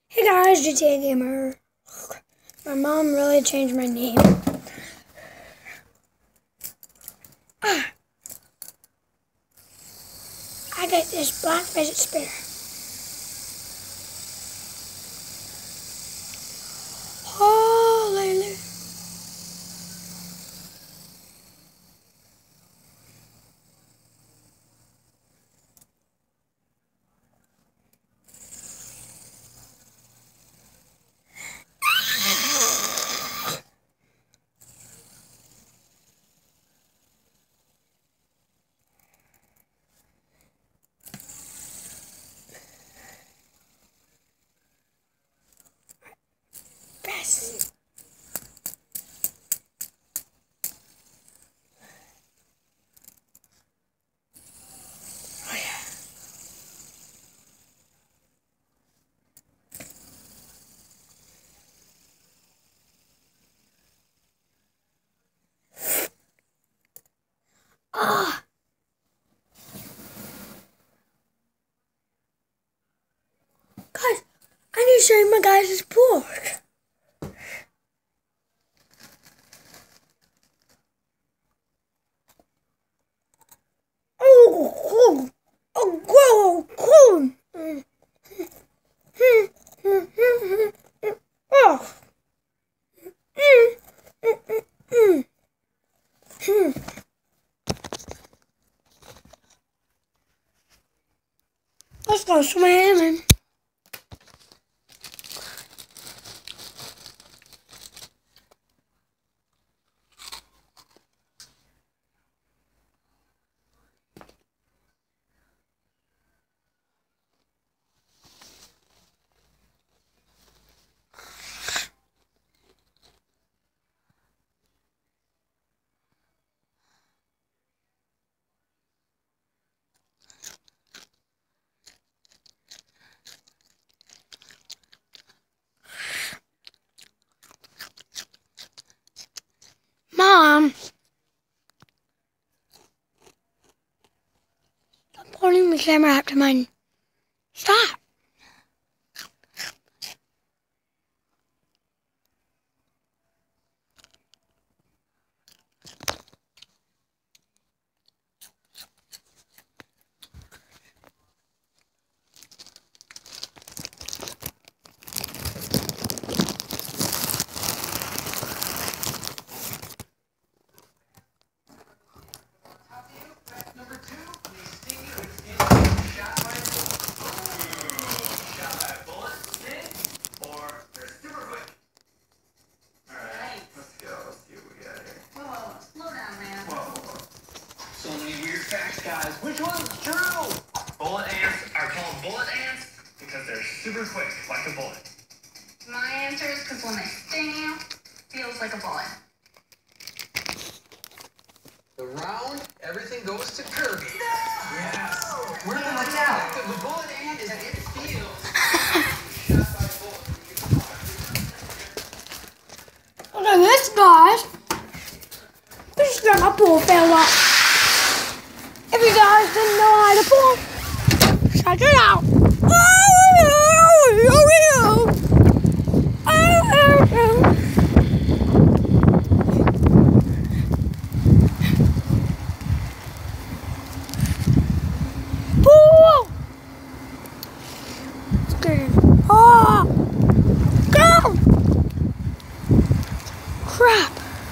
Hey guys, GTA Gamer. My mom really changed my name. I got this black fidget spinner. Hallelujah. Best. Oh yeah. Ah. Guys, I need to show you my guys' pork. Oh, oh, oh, let's go swimming. Mom, stop holding the camera up to mine. Stop. Facts, guys. Which one's true? Bullet ants are called bullet ants because they're super quick, like a bullet. My answer is because when they sting you, feels like a bullet. The round, everything goes to Kirby. No! Yes. We're the now. The bullet ant is that it feels shot by a bullet. Look at this, guys. We just got my pool fell up. If you guys didn't know how to pull, check it out. Pull! It's good. Oh! Go! Crap!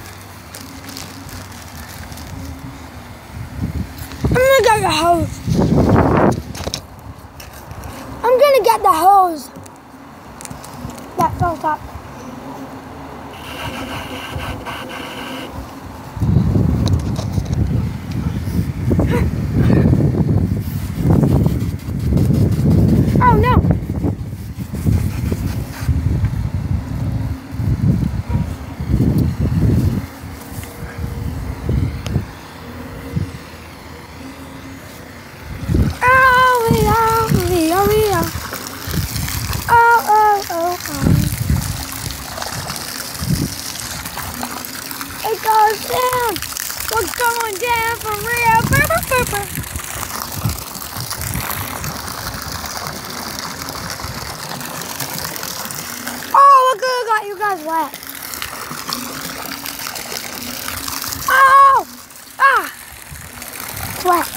I'm gonna get the hose. I'm gonna get the hose that fills up. Oh no! It goes down. We're going down for real. got you guys wet. Oh! Ah! It's wet.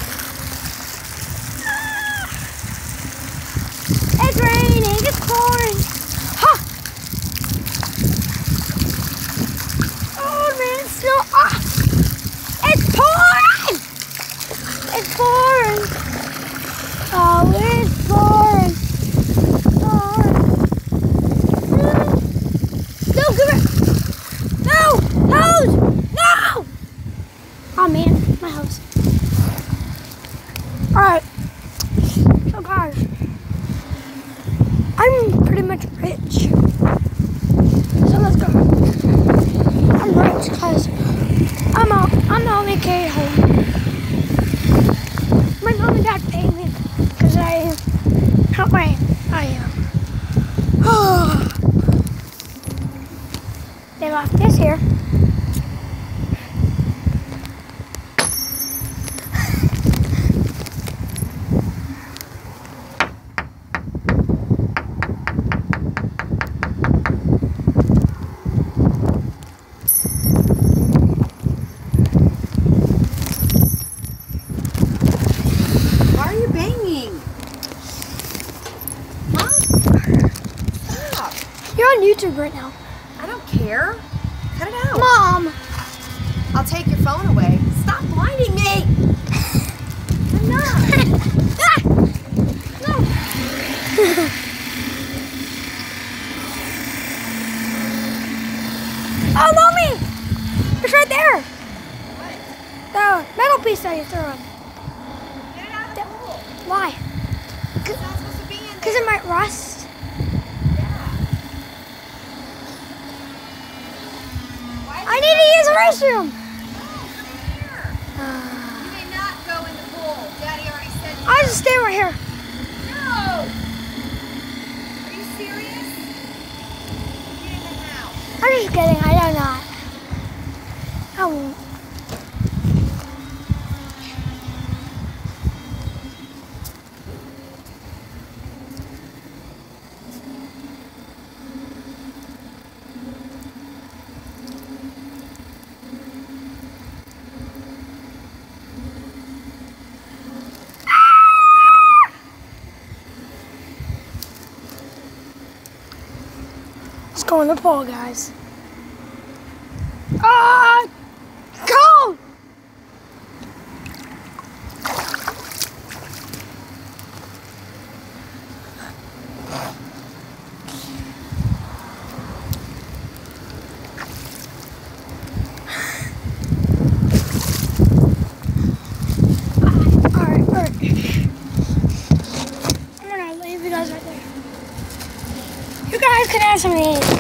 It's raining. It's pouring. Ha! Oh man, snow. Ah! It's pouring. It's pouring. Oh, it's pouring. No, come here. No! Hose! No! Oh man, my hose. Alright. So guys, I'm pretty much rich. So let's go. I'm rich because I'm on vacation home. My mom and dad pay me because I help my they left this here. Why are you banging? Huh? Stop. You're on YouTube right now. I don't care. Cut it out. Mom! I'll take your phone away. Stop blinding me. Enough. No! Oh, Mommy! It's right there! What? The metal piece that you threw in. Get it out of the pool. Why? It's not supposed to be in there. Because it might rust. I need to use the restroom. You may not go in the pool. Daddy already said you. I'll just stay right here. No! Are you serious? Get in the house. I'm just kidding. I know not. I won't. Let's go in the pool, guys. Ah! Cold! Alright. I'm gonna leave you guys right there. You guys can have some of these.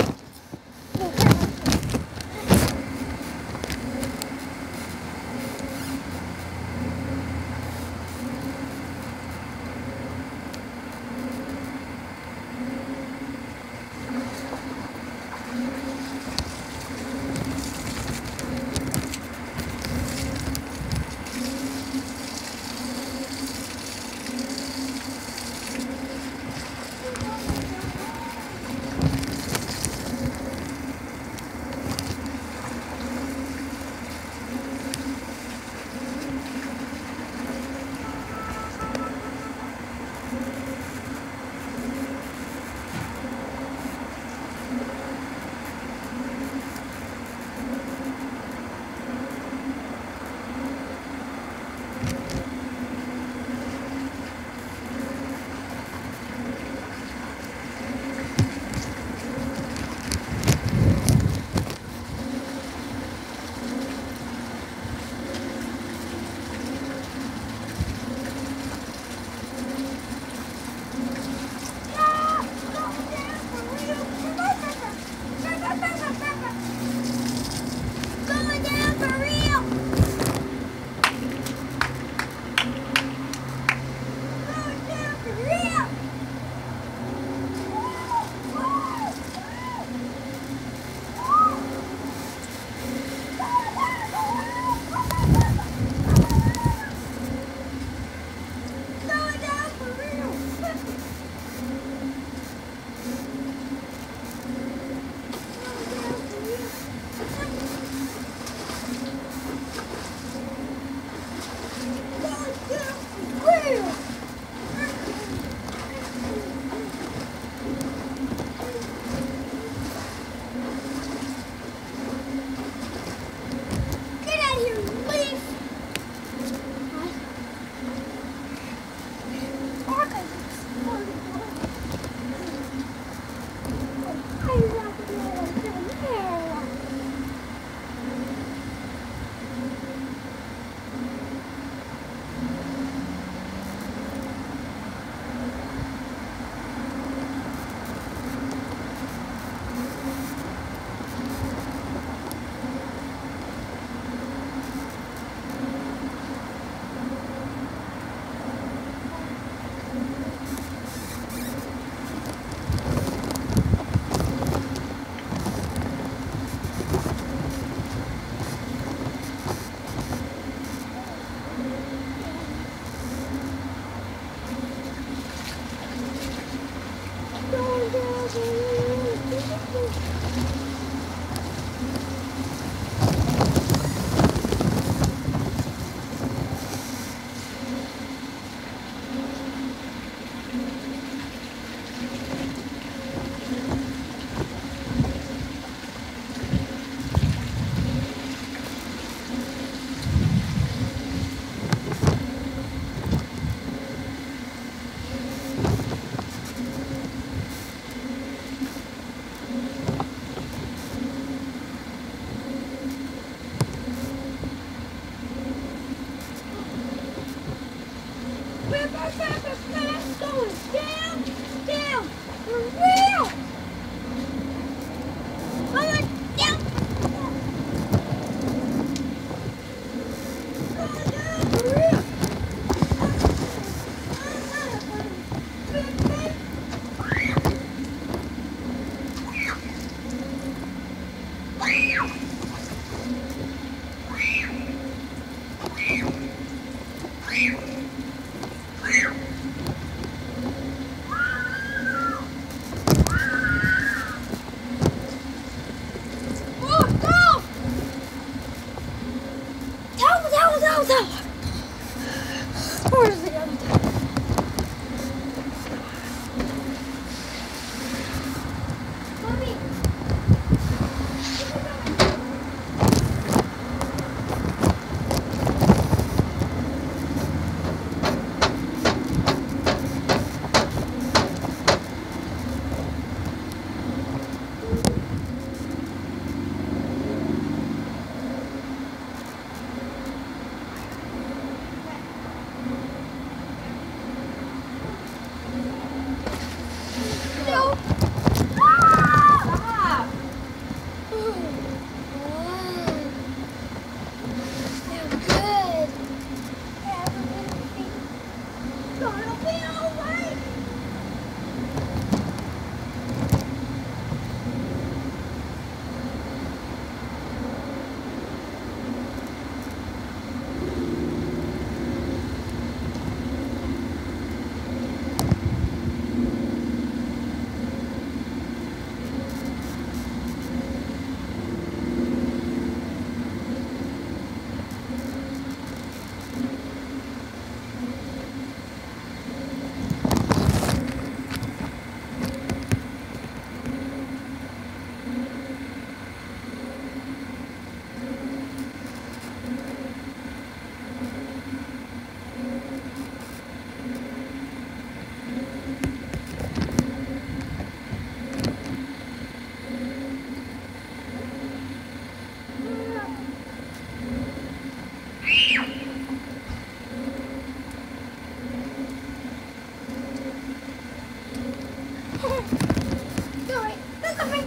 alright. That's okay.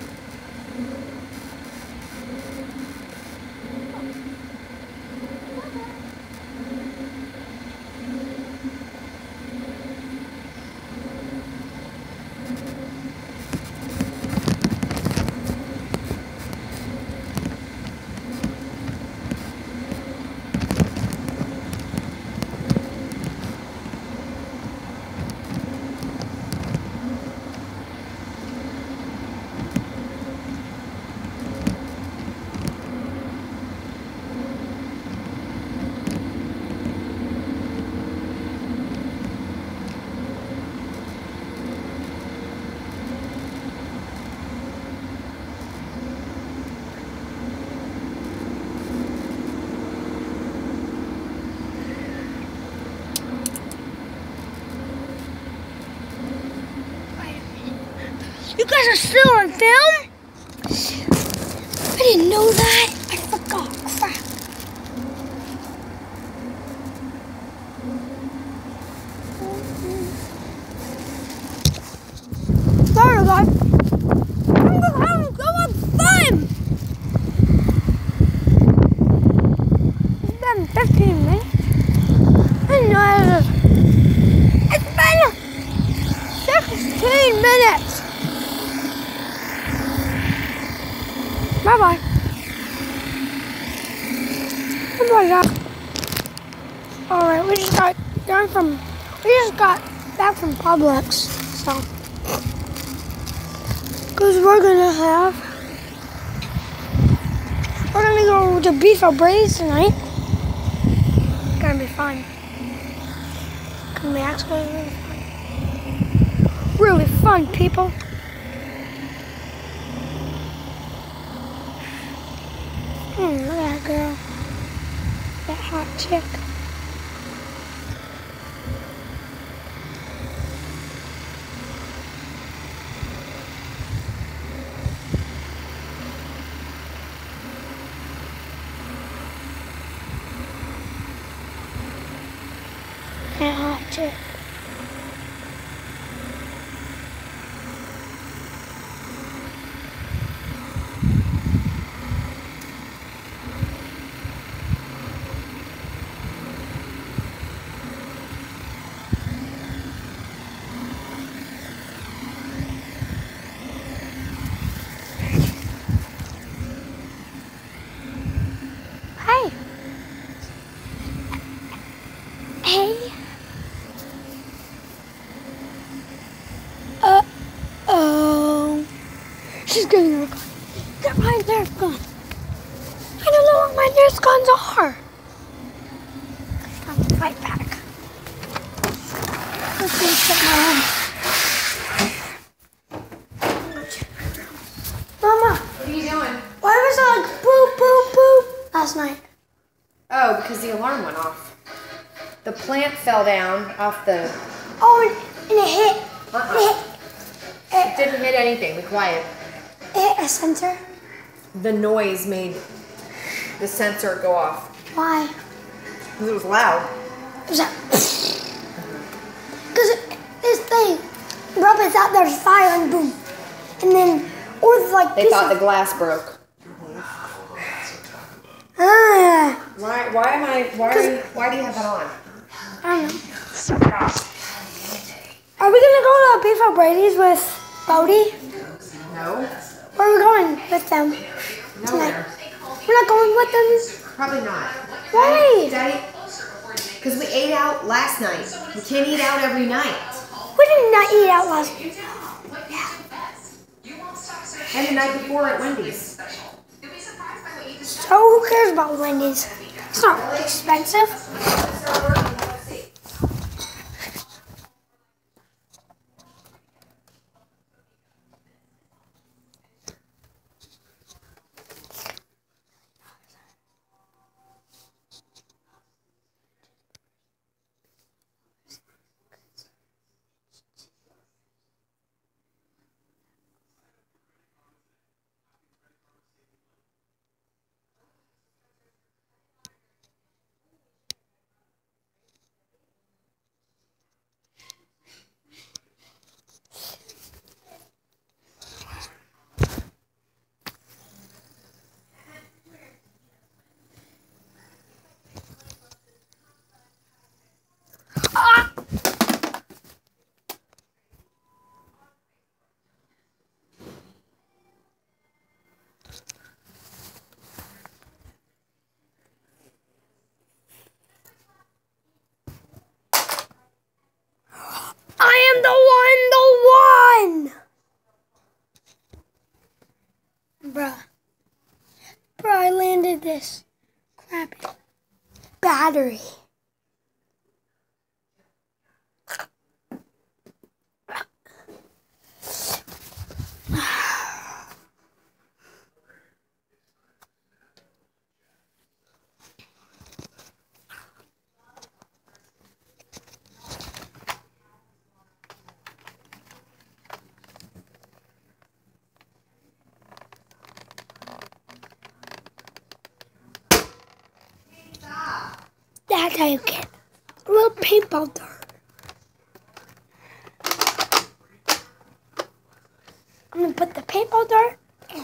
You guys are still on film? I didn't know that. I forgot. Crap. Sorry, guys. I'm having so much fun. It's been 15 minutes. I know it's been 16 minutes. Bye-bye. Bye-bye, guys. Alright, we just got back from Publix, so. Because we're gonna go to Beef O'Brady's tonight. It's gonna be fun. It's gonna be actually really fun. Really fun, people. Look at that girl. That hot chick. That hot chick. Hey. Hey. Uh-oh. She's getting her gun. Get my Nerf gun. I don't know what my Nerf guns are. I'm gonna fight back. Let's go get my own. Mama, What are you doing? why was it like boop, boop, boop last night? Oh, because the alarm went off. The plant fell down off the... Oh, and it hit. It didn't hit anything. Be quiet. It hit a sensor. The noise made the sensor go off. Why? Because it was loud. Was that? Because this thing, Robin's out there's fire and boom, and then or like They thought the glass broke. Why do you have that on? I don't know. Are we gonna go to Beef O'Brady's with Bodie? No. Or are we going with them tonight? We're not going with them. Probably not. Why? Daddy, because we ate out last night. We can't eat out every night. We did not eat out last night. And the night before at Wendy's. So who cares about Wendy's? It's not expensive. bruh. Bruh, I landed this crappy battery. That's how you get a little paintball dart. I'm gonna put the paintball dart in.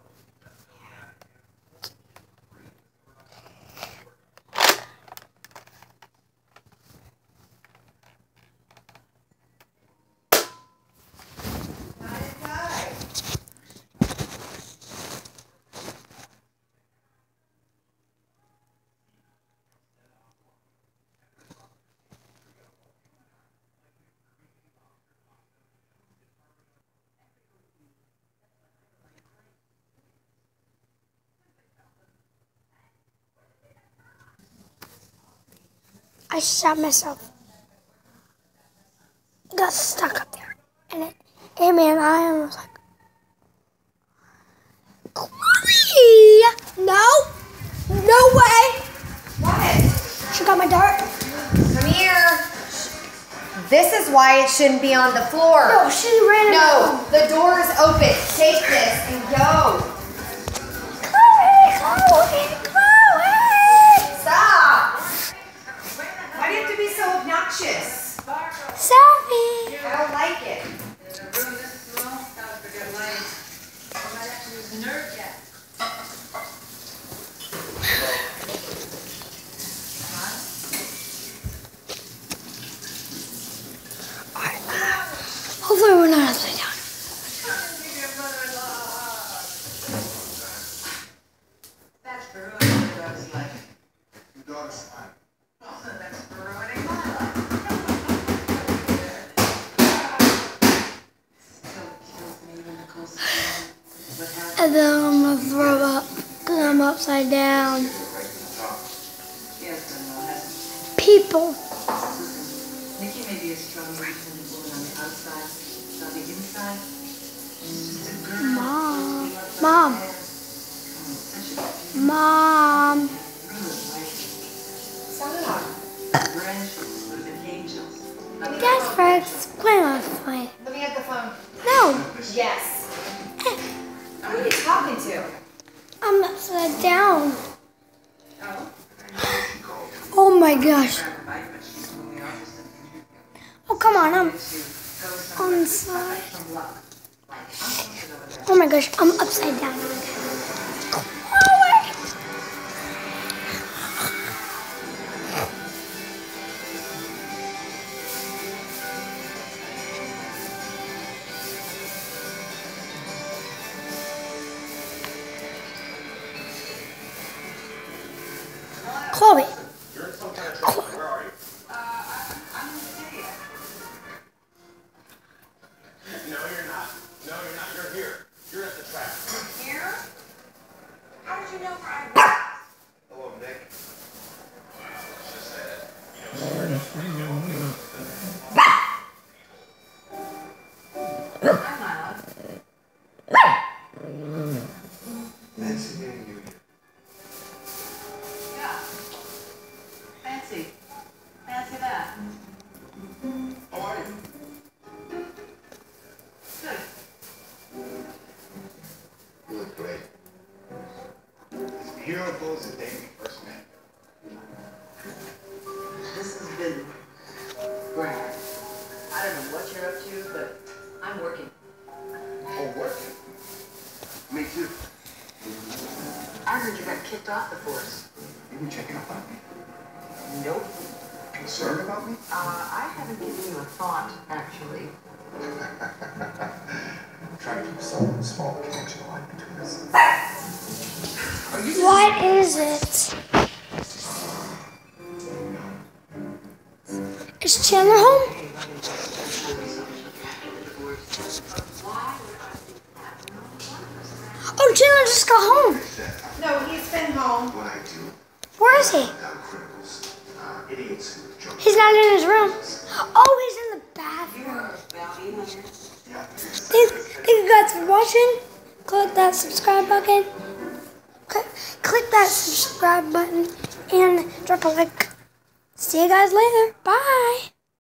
I shot myself. Got stuck up there. And it hit me in the eye and I was like, Chloe! No! No way! What? She got my dart. Come here. This is why it shouldn't be on the floor. No, she ran it. No, the door is open. Take this and go. Chloe! Stop. Why do you have to be so obnoxious? Selfie! I don't like it. Hopefully we're not upside down. That's ruining your daughter's life. Your daughter's fine. Oh, that's ruining my life. Still kills me when Nicole says what happened. And then I'm gonna throw up because I'm upside down. Yes, I know, hasn't People. she? Nikki may be a strong, independent woman on the outside, but on the inside, she's just a girl. Mom. Such Mom. a Mom. Stop. branches would have been angels. That's for explain last night. Let me get the phone. No. Yes. Who are you talking to? I'm upside down. Oh. Oh my gosh. Oh, come on. I'm on the side. Oh my gosh. I'm upside down. Chloe. You're in some kind of trouble. Where are you? I'm in the studio. No, you're not. No, you're not. You're here. You're at the track. Here? How did you know where I was? Hello, Nick. Just said, I'm Lila. Nancy getting you here. Yeah. Fancy. Fancy that. How are you? Good. You look great. As beautiful as the day we first met. This has been grand. I don't know what you're up to, but I'm working. Oh, working. Me too. I heard you got kicked off the force. You been checking up on me? Nope. Concerned about me? I haven't given you a thought, actually. I'm trying to keep some small connection line between us. What is it? Is Chandler home? Oh, Chandler just got home. No, he's been home. Where is he? He's not in his room. Oh, he's in the bathroom. Thank you guys for watching. Click that subscribe button. Click that subscribe button and drop a like. See you guys later. Bye.